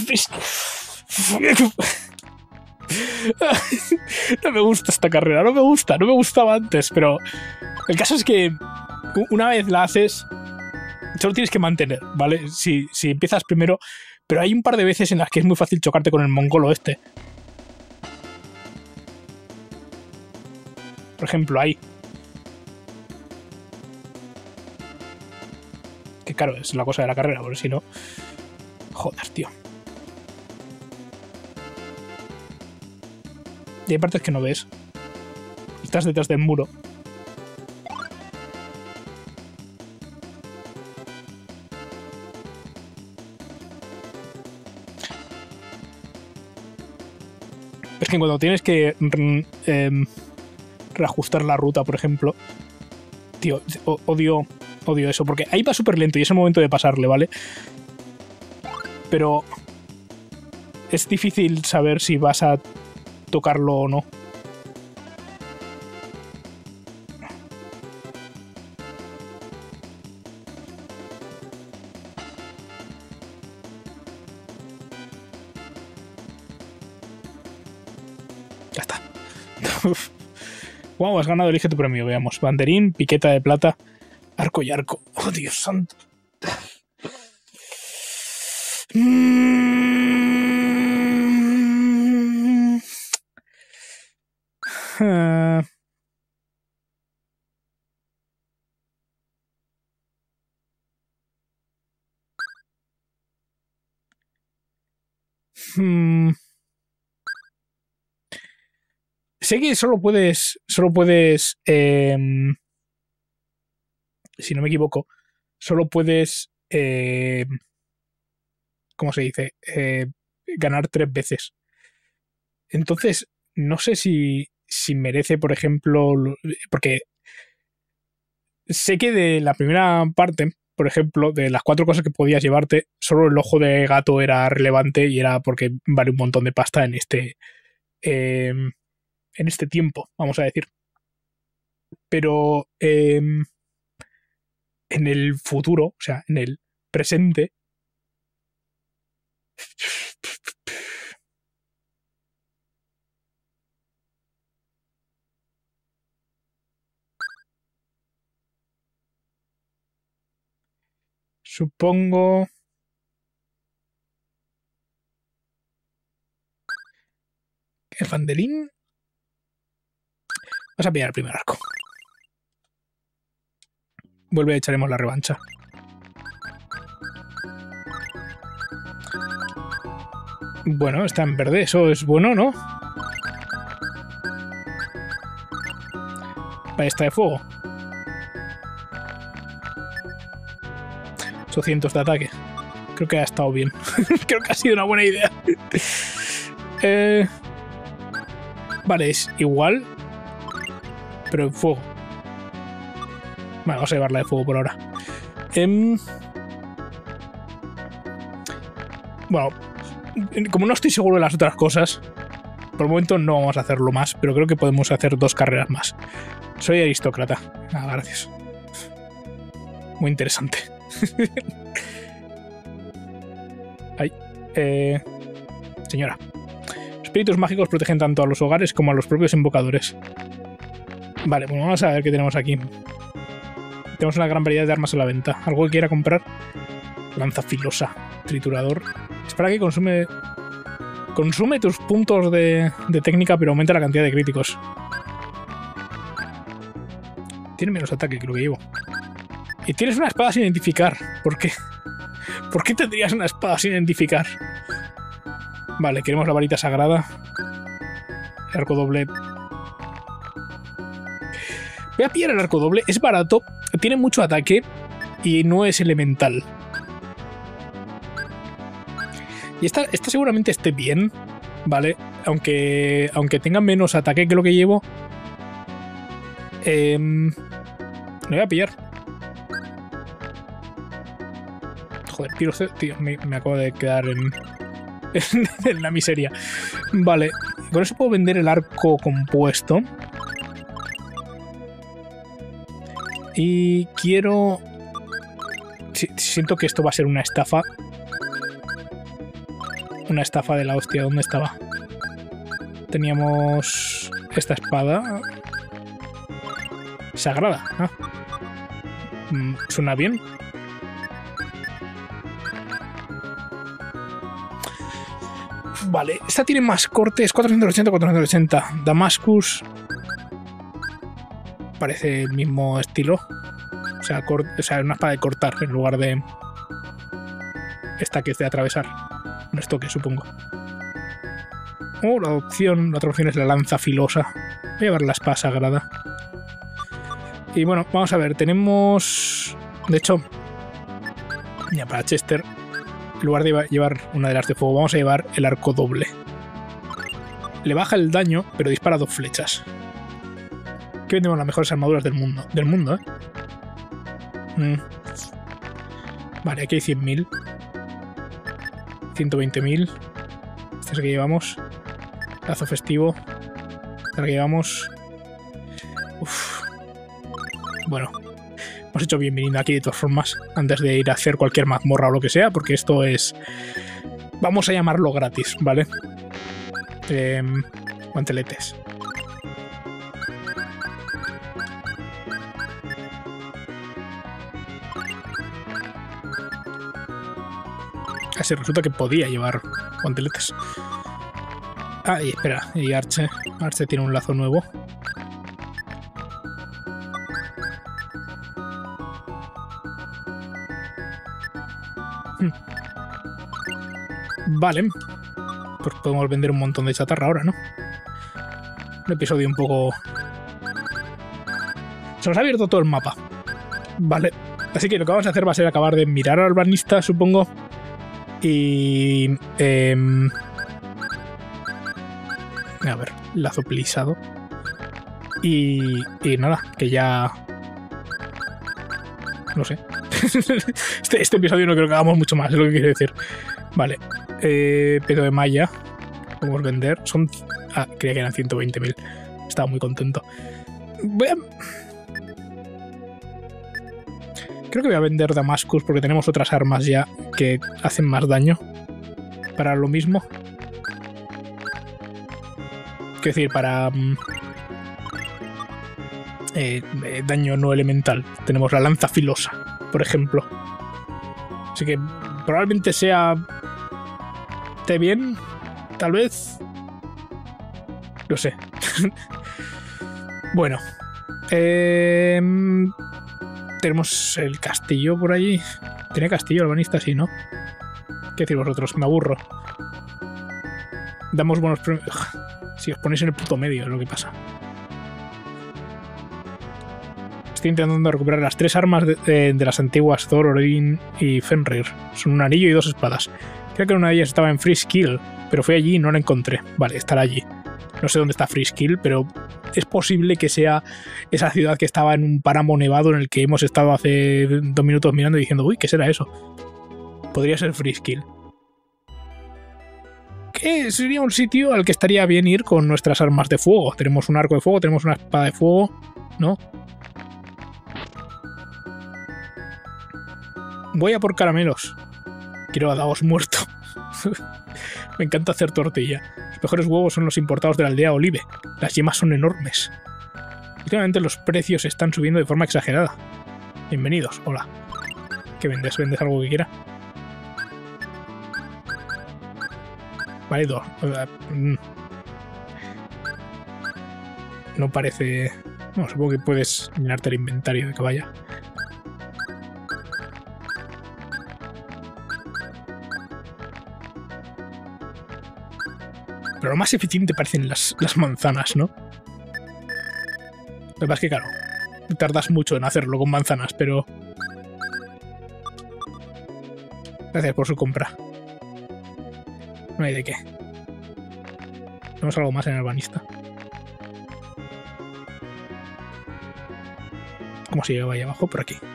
S1: No me gusta esta carrera, no me gusta, no me gustaba antes, pero el caso es que una vez la haces, solo tienes que mantener, ¿vale? Si, si empiezas primero, pero hay un par de veces en las que es muy fácil chocarte con el mongolo este. Por ejemplo, ahí. Que claro, es la cosa de la carrera, porque si no... Joder, tío. Y hay partes que no ves. Estás detrás del muro. Es que cuando tienes que eh, reajustar la ruta, por ejemplo, tío, odio, odio eso, porque ahí va súper lento y es el momento de pasarle, ¿vale? Pero es difícil saber si vas a tocarlo o no. Ya está. Wow, has ganado, elige tu premio, veamos. Banderín, piqueta de plata, arco y arco. Oh, Dios santo. Mm. Uh. Hmm. Sé que solo puedes, solo puedes, eh, si no me equivoco, solo puedes, eh, ¿cómo se dice? Eh, ganar tres veces. Entonces, no sé si, si merece, por ejemplo, porque sé que de la primera parte, por ejemplo, de las cuatro cosas que podías llevarte, solo el ojo de gato era relevante y era porque vale un montón de pasta en este, eh, en este tiempo, vamos a decir. Pero eh, en el futuro, o sea, en el presente, supongo... ¿El banderín? Vas a pillar el primer arco. Vuelve, echaremos la revancha. Bueno, está en verde, eso es bueno, ¿no? Ballesta de fuego. ochocientos de ataque. Creo que ha estado bien. Creo que ha sido una buena idea. eh... Vale, es igual, pero en fuego. Bueno, vamos a llevarla de fuego por ahora. Eh... Bueno, como no estoy seguro de las otras cosas, por el momento no vamos a hacerlo más, pero creo que podemos hacer dos carreras más. Soy aristócrata. Ah, gracias. Muy interesante. Ay. Eh... Señora. Espíritus mágicos protegen tanto a los hogares como a los propios invocadores. Vale, bueno, vamos a ver qué tenemos aquí. Tenemos una gran variedad de armas a la venta. ¿Algo que quiera comprar? Lanza filosa. Triturador. Espera que consume... Consume tus puntos de, de técnica, pero aumenta la cantidad de críticos. Tiene menos ataque que lo que llevo. Y tienes una espada sin identificar. ¿Por qué? ¿Por qué tendrías una espada sin identificar? Vale, queremos la varita sagrada. El arco doble. Voy a pillar el arco doble. Es barato, tiene mucho ataque y no es elemental. Y esta, esta seguramente esté bien, ¿vale? Aunque, aunque tenga menos ataque que lo que llevo. Eh, lo voy a pillar. Joder, Pyroce, tío, me, me acabo de quedar en, en, en la miseria. Vale, con eso puedo vender el arco compuesto. Y quiero... Sí, siento que esto va a ser una estafa. Una estafa de la hostia. ¿Dónde estaba? Teníamos esta espada. Sagrada. Ah. ¿Suena bien? Vale, esta tiene más cortes. cuatrocientos ochenta, cuatrocientos ochenta. Damascus. Parece el mismo estilo. O sea, o sea, una espada de cortar en lugar de esta que es de atravesar. Un estoque, supongo. Oh, la opción, la otra opción es la lanza filosa. Voy a llevar la espada sagrada. Y bueno, vamos a ver, tenemos... De hecho, ya para Chester, en lugar de llevar una de las de fuego, vamos a llevar el arco doble. Le baja el daño, pero dispara dos flechas. Aquí vendemos las mejores armaduras del mundo. Del mundo, ¿eh? Mm. Vale, aquí hay cien mil. ciento veinte mil. Esta es la que llevamos. Lazo festivo. Esta es la que llevamos. Uf. Bueno. Hemos hecho bien viniendo aquí de todas formas. Antes de ir a hacer cualquier mazmorra o lo que sea. Porque esto es... Vamos a llamarlo gratis, ¿vale? Eh, guanteletes. Así resulta que podía llevar guanteletes. Ah, y espera, y Arche. Arche tiene un lazo nuevo. Hmm. Vale. Pues podemos vender un montón de chatarra ahora, ¿no? Un episodio un poco... Se nos ha abierto todo el mapa. Vale. Así que lo que vamos a hacer va a ser acabar de mirar al urbanista, supongo. Y... Eh, A ver, lazo plisado. Y, y nada, que ya... No sé. este, este episodio no creo que hagamos mucho más, es lo que quiero decir. Vale. Eh, pedo de malla. Podemos vender. Son... Ah, creía que eran ciento veinte mil. Estaba muy contento. Voy a... Creo que voy a vender Damascus porque tenemos otras armas ya que hacen más daño. Para lo mismo. Quiero decir, para... Eh, eh, daño no elemental. Tenemos la lanza filosa, por ejemplo. Así que probablemente sea... ¿Esté bien? Tal vez... Lo sé. Bueno. Eh, tenemos el castillo por allí. ¿Tiene castillo el banista? Sí, ¿no? ¿Qué decir vosotros? Me aburro. Damos buenos premios. Si os ponéis en el puto medio es lo que pasa. Estoy intentando recuperar las tres armas de, de, de las antiguas Thor, Odin y Fenrir. Son un anillo y dos espadas. Creo que una de ellas estaba en Freeskill, pero fui allí y no la encontré. Vale, estará allí. No sé dónde está Freeskill, pero es posible que sea esa ciudad que estaba en un páramo nevado en el que hemos estado hace dos minutos mirando y diciendo, uy, ¿qué será eso? Podría ser Freeskill. Que sería un sitio al que estaría bien ir con nuestras armas de fuego. Tenemos un arco de fuego, tenemos una espada de fuego, ¿no? Voy a por caramelos. Quiero a Davos muerto. Me encanta hacer tortilla. Los mejores huevos son los importados de la aldea Olive. Las yemas son enormes. Últimamente los precios están subiendo de forma exagerada. Bienvenidos, hola. ¿Qué vendes? ¿Vendes algo que quiera? Vale, dos. No parece... No, supongo que puedes llenarte el inventario de que vaya. Pero lo más eficiente parecen las, las manzanas, ¿no? Lo que pasa es que, claro, tardas mucho en hacerlo con manzanas, pero... Gracias por su compra. No hay de qué. Tenemos algo más en el banista. ¿Cómo se llega ahí abajo? Por aquí.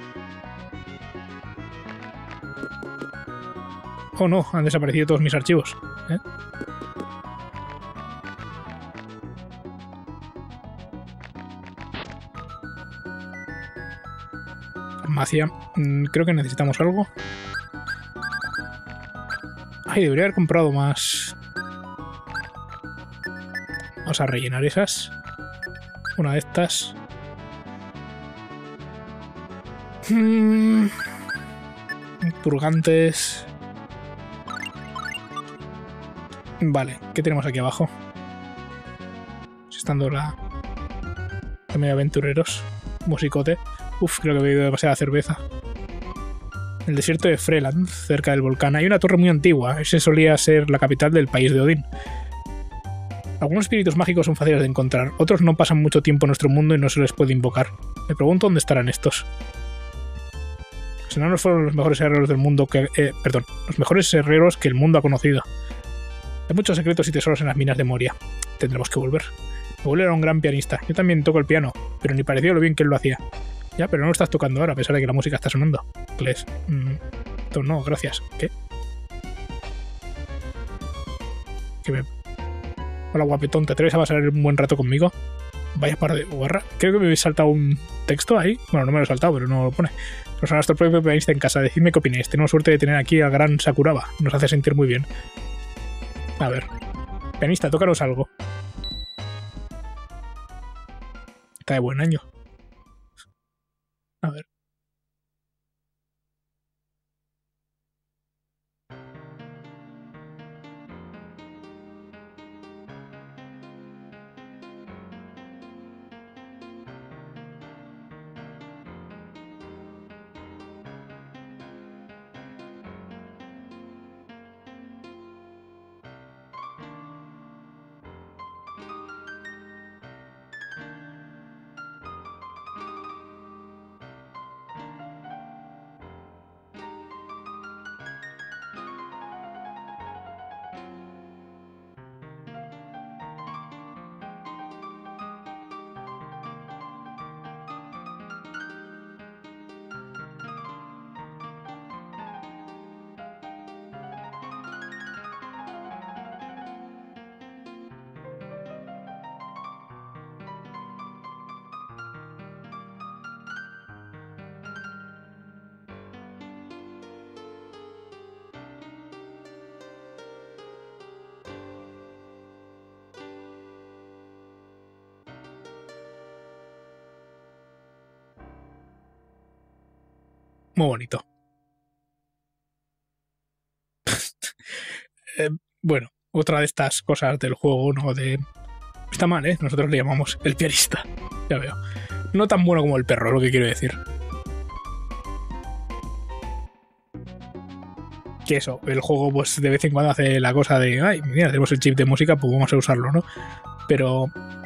S1: Oh no, han desaparecido todos mis archivos. ¿Eh? Farmacia. Creo que necesitamos algo. Ay, debería haber comprado más. Vamos a rellenar esas. Una de estas. Hmm. Purgantes. Vale, ¿qué tenemos aquí abajo? Estando la... de medio aventureros. Musicote. Uf, creo que he bebido demasiada cerveza. En el desierto de Freland, cerca del volcán, hay una torre muy antigua. Ese solía ser la capital del país de Odín. Algunos espíritus mágicos son fáciles de encontrar, otros no pasan mucho tiempo en nuestro mundo y no se les puede invocar. Me pregunto dónde estarán estos. Los enanos fueron los mejores herreros del mundo que... Eh, perdón, los mejores herreros que el mundo ha conocido. Hay muchos secretos y tesoros en las minas de Moria. Tendremos que volver. Mi abuelo era un gran pianista. Yo también toco el piano, pero ni parecía lo bien que él lo hacía. Ya, pero no lo estás tocando ahora, a pesar de que la música está sonando. Inglés. Mm, no, gracias. ¿Qué? ¿Qué me... Hola, guapetón, ¿te atreves a pasar un buen rato conmigo? Vaya par de guarra. Creo que me habéis saltado un texto ahí. Bueno, no me lo he saltado, pero no lo pone. Nos a nuestro propio pianista en casa. Decidme qué opináis. Tenemos suerte de tener aquí al gran Sakuraba. Nos hace sentir muy bien. A ver. Pianista, tócanos algo. Está de buen año. A ver. Muy bonito. eh, bueno, otra de estas cosas del juego, ¿no? De... Está mal, ¿eh? Nosotros le llamamos el pianista. Ya veo. No tan bueno como el perro, lo que quiero decir. Que eso, el juego pues de vez en cuando hace la cosa de ay, mira, tenemos el chip de música, pues vamos a usarlo, ¿no? Pero...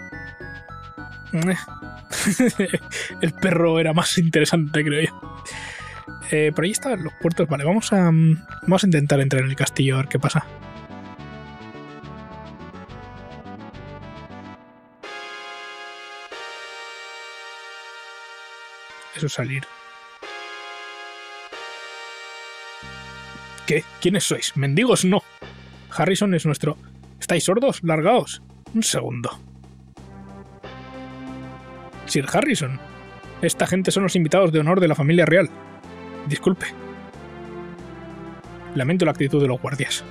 S1: el perro era más interesante, creo yo. Eh, por ahí estaban los puertos. Vale, vamos a, vamos a intentar entrar en el castillo a ver qué pasa. Eso es salir. ¿Qué? ¿Quiénes sois? ¿Mendigos? No. Harrison es nuestro... ¿Estáis sordos? Largaos. Un segundo. Sir Harrison. Esta gente son los invitados de honor de la familia real. Disculpe. Lamento la actitud de los guardias.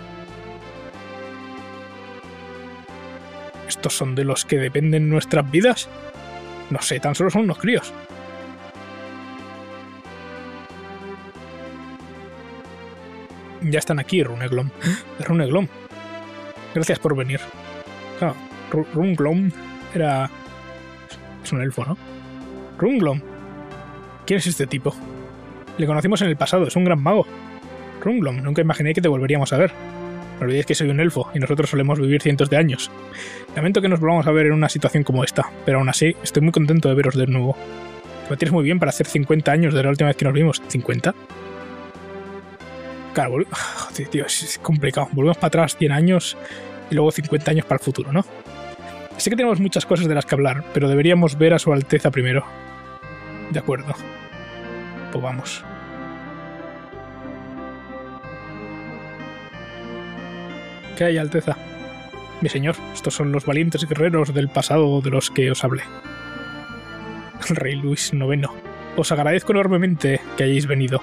S1: ¿Estos son de los que dependen nuestras vidas? No sé, tan solo son unos críos. Ya están aquí, Runeglom. Runeglom. Gracias por venir. Claro, Runeglom era... Es un elfo, ¿no? Runeglom. ¿Quién es este tipo? Le conocimos en el pasado, es un gran mago. Runeglom, nunca imaginé que te volveríamos a ver. No olvidéis que soy un elfo y nosotros solemos vivir cientos de años. Lamento que nos volvamos a ver en una situación como esta, pero aún así estoy muy contento de veros de nuevo. Lo tienes muy bien para hacer cincuenta años de la última vez que nos vimos. ¿cincuenta? Claro, joder, tío, es complicado. Volvemos para atrás cien años y luego cincuenta años para el futuro, ¿no? Sé que tenemos muchas cosas de las que hablar, pero deberíamos ver a su Alteza primero. De acuerdo. Pues vamos. ¿Qué hay, Alteza? Mi señor, estos son los valientes guerreros del pasado de los que os hablé. El rey Luis noveno. Os agradezco enormemente que hayáis venido.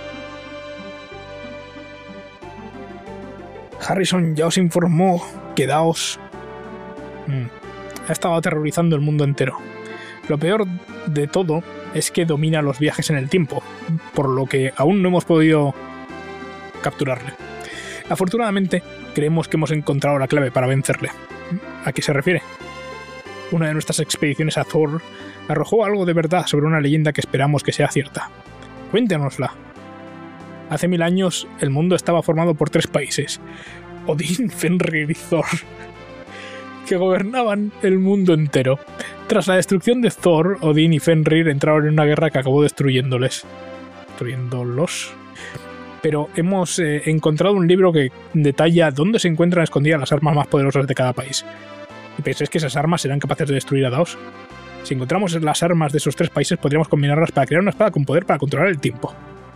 S1: Harrison ya os informó. Quedaos. Mm. Ha estado aterrorizando el mundo entero. Lo peor de todo es que domina los viajes en el tiempo, por lo que aún no hemos podido capturarle. Afortunadamente, creemos que hemos encontrado la clave para vencerle. ¿A qué se refiere? Una de nuestras expediciones a Thor arrojó algo de verdad sobre una leyenda que esperamos que sea cierta. Cuéntanosla. Hace mil años, el mundo estaba formado por tres países: Odín, Fenrir y Thor, que gobernaban el mundo entero. Tras la destrucción de Thor, Odín y Fenrir entraron en una guerra que acabó destruyéndoles. ¿Destruyéndolos? Pero hemos eh, encontrado un libro que detalla dónde se encuentran escondidas las armas más poderosas de cada país. ¿Y pensáis que esas armas serán capaces de destruir a Daos? Si encontramos las armas de esos tres países, podríamos combinarlas para crear una espada con poder para controlar el tiempo.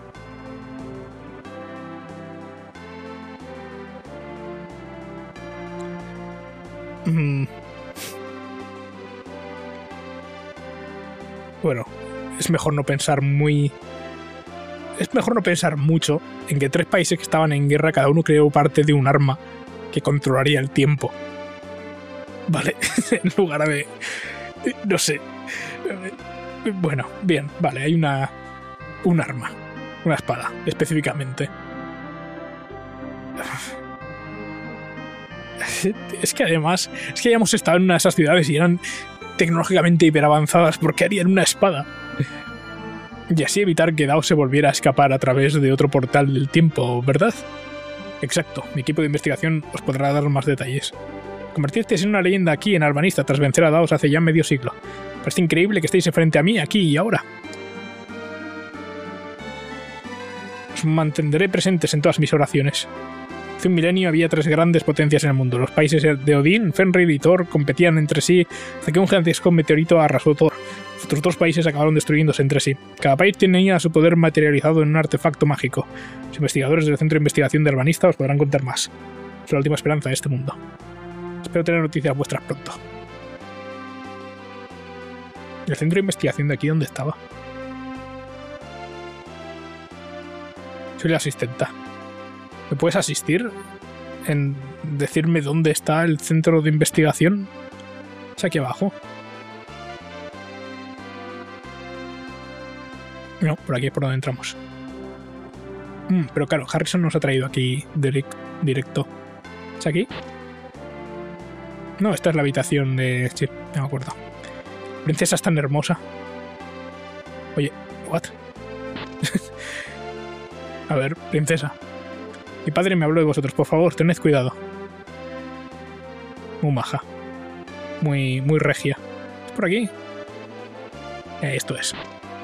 S1: Mm. Bueno, es mejor no pensar muy... Es mejor no pensar mucho en que tres países que estaban en guerra, cada uno creó parte de un arma que controlaría el tiempo. Vale, en lugar de... No sé. Bueno, bien, vale, hay una... Un arma. Una espada, específicamente. Es que además... Es que ya hemos estado en una de esas ciudades y eran tecnológicamente hiperavanzadas. ¿Por qué harían una espada? Y así evitar que Daos se volviera a escapar a través de otro portal del tiempo, ¿verdad? Exacto, mi equipo de investigación os podrá dar más detalles. Convertisteis en una leyenda aquí en Albanista tras vencer a Daos hace ya medio siglo. Parece increíble que estéis frente a mí, aquí y ahora. Os mantendré presentes en todas mis oraciones. Hace un milenio había tres grandes potencias en el mundo. Los países de Odín, Fenrir y Thor competían entre sí hasta que un gigantesco meteorito arrasó Thor. Los otros dos países acabaron destruyéndose entre sí. Cada país tenía su poder materializado en un artefacto mágico. Los investigadores del Centro de Investigación de Albanista os podrán contar más. Es la última esperanza de este mundo. Espero tener noticias vuestras pronto. ¿El Centro de Investigación de aquí dónde estaba? Soy la asistenta. ¿Me puedes asistir en decirme dónde está el Centro de Investigación? ¿Es aquí abajo? No, por aquí es por donde entramos. Mm, pero claro, Harrison nos ha traído aquí direct, directo. ¿Es aquí? No, esta es la habitación de... Sí, no me acuerdo. Princesa es tan hermosa. Oye, ¿what? A ver, princesa. Mi padre me habló de vosotros, por favor, tened cuidado. Muy maja. Muy, muy regia. ¿Es por aquí? Eh, esto es.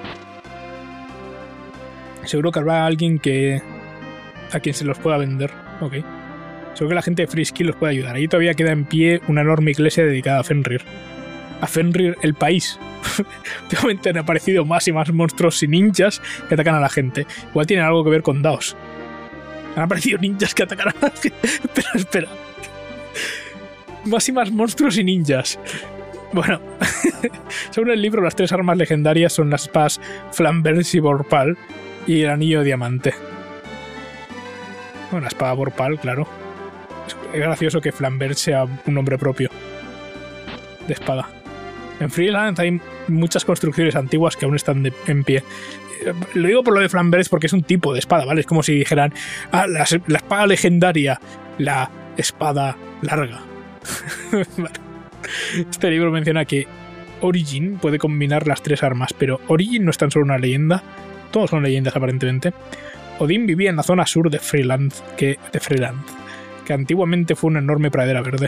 S1: Seguro que habrá alguien que... a quien se los pueda vender. Ok. Seguro que la gente de Freeskill los puede ayudar. Ahí todavía queda en pie una enorme iglesia dedicada a Fenrir. A Fenrir, el país. Últimamente han aparecido más y más monstruos y ninjas que atacan a la gente. Igual tienen algo que ver con Daos. Han aparecido ninjas que atacan a la gente. Pero espera. Más y más monstruos y ninjas. Bueno, según el libro, las tres armas legendarias son las espadas Flamberge y Vorpal y el anillo de diamante. Bueno, la espada Vorpal, claro. Es gracioso que Flamberge sea un nombre propio de espada. En Freeland hay muchas construcciones antiguas que aún están de, en pie. Lo digo por lo de Flamberge porque es un tipo de espada, ¿vale? Es como si dijeran, ah, la, la espada legendaria, la espada larga. Vale. Este libro menciona que Origin puede combinar las tres armas, pero Origin no es tan solo una leyenda, todos son leyendas aparentemente. Odín vivía en la zona sur de Freeland, que, de Freeland, que antiguamente fue una enorme pradera verde.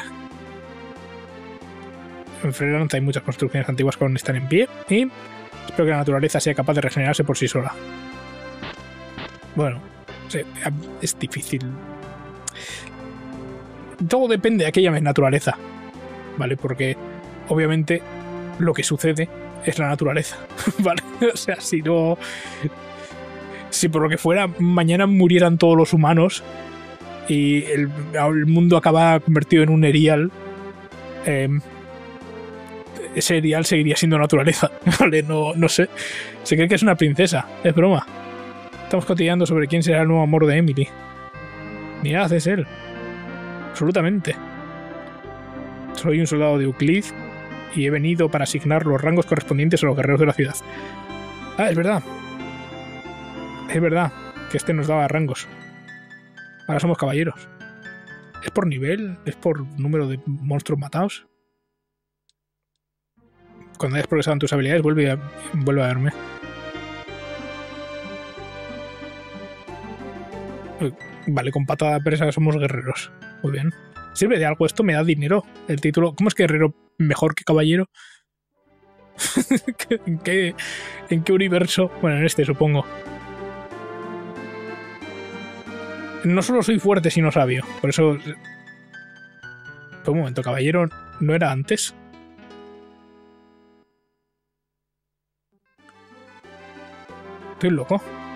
S1: En Freeland hay muchas construcciones antiguas que aún están en pie y espero que la naturaleza sea capaz de regenerarse por sí sola. Bueno, es difícil. Todo depende de a qué llames naturaleza, ¿vale? Porque obviamente lo que sucede es la naturaleza, ¿vale? O sea, si no... Si por lo que fuera mañana murieran todos los humanos y el, el mundo acaba convertido en un erial, eh, ese erial seguiría siendo naturaleza, ¿vale? No, no sé. Se cree que es una princesa, es broma. Estamos cotilleando sobre quién será el nuevo amor de Emily. Mirad, es él. Absolutamente. Soy un soldado de Euclid y he venido para asignar los rangos correspondientes a los guerreros de la ciudad. Ah, es verdad. Es verdad que este nos daba rangos. Ahora somos caballeros. ¿Es por nivel? ¿Es por número de monstruos matados? Cuando hayas progresado en tus habilidades, vuelve a, vuelve a verme. Vale, con patada presa somos guerreros. Muy bien. ¿Sirve de algo esto? ¿Me da dinero? El título... ¿Cómo es que guerrero mejor que caballero? ¿En qué, ¿En qué universo? Bueno, en este, supongo. No solo soy fuerte, sino sabio. Por eso... Pero un momento, caballero no era antes. Estoy loco.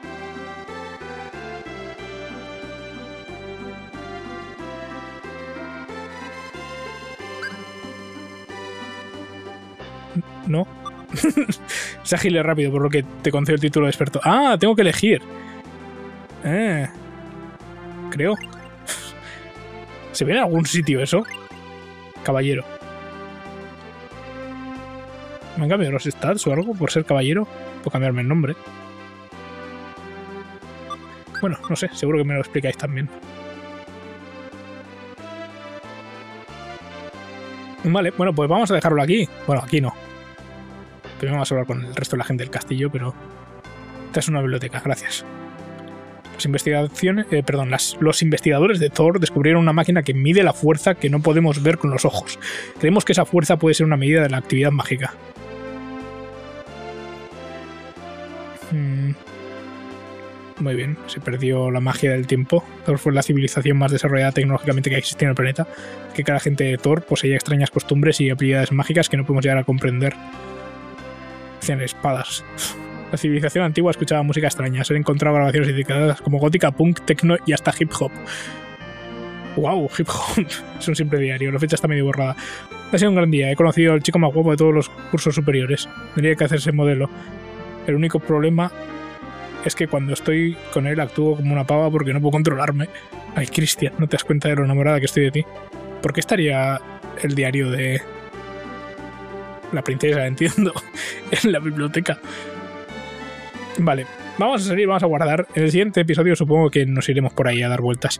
S1: No. Es ágil y rápido, por lo que te concedo el título de experto. Ah, tengo que elegir. Eh... Creo. ¿Se ve en algún sitio eso? Caballero. ¿Me han cambiado los stats o algo por ser caballero? Puedo cambiarme el nombre. Bueno, no sé, seguro que me lo explicáis también. Vale, bueno, pues vamos a dejarlo aquí. Bueno, aquí no. Primero vamos a hablar con el resto de la gente del castillo, pero... Esta es una biblioteca, gracias. Las investigaciones, eh, perdón, las, los investigadores de Thor descubrieron una máquina que mide la fuerza que no podemos ver con los ojos. Creemos que esa fuerza puede ser una medida de la actividad mágica. Hmm. Muy bien, se perdió la magia del tiempo. Thor fue la civilización más desarrollada tecnológicamente que existía en el planeta. Que cada gente de Thor poseía extrañas costumbres y habilidades mágicas que no podemos llegar a comprender. Hacían espadas. La civilización antigua escuchaba música extraña. Se han encontrado grabaciones indicadas como gótica, punk, techno y hasta hip hop. ¡Wow! Hip hop. Es un simple diario. La fecha está medio borrada. Ha sido un gran día. He conocido al chico más guapo de todos los cursos superiores. Tendría que hacerse modelo. El único problema es que cuando estoy con él actúo como una pava porque no puedo controlarme. Ay, Cristian, ¿no te das cuenta de lo enamorada que estoy de ti? ¿Por qué estaría el diario de la princesa, entiendo, en la biblioteca? Vale, vamos a salir, vamos a guardar. En el siguiente episodio supongo que nos iremos por ahí a dar vueltas.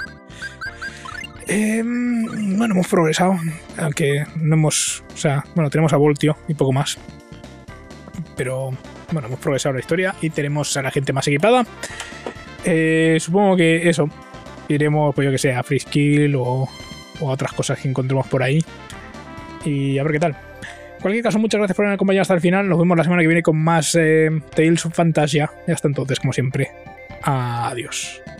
S1: Eh, bueno, hemos progresado, aunque no hemos... O sea, bueno, tenemos a Voltio y poco más. Pero, bueno, hemos progresado la historia y tenemos a la gente más equipada. Eh, supongo que eso, iremos, pues yo que sé, a Freeskill o, o a otras cosas que encontremos por ahí. Y a ver qué tal. En cualquier caso, muchas gracias por haberme acompañado hasta el final. Nos vemos la semana que viene con más eh, Tales of Fantasia. Y hasta entonces, como siempre, adiós.